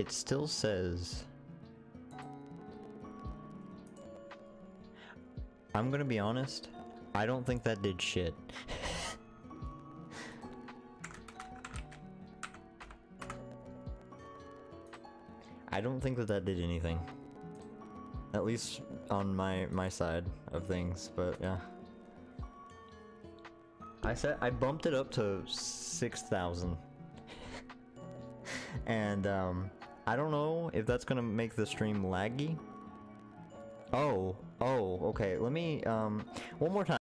it still says... I'm gonna be honest, I don't think that did shit. I don't think that that did anything. At least on my side of things, but yeah. I bumped it up to 6,000. And I don't know if that's gonna make the stream laggy. Oh, okay, let me one more time.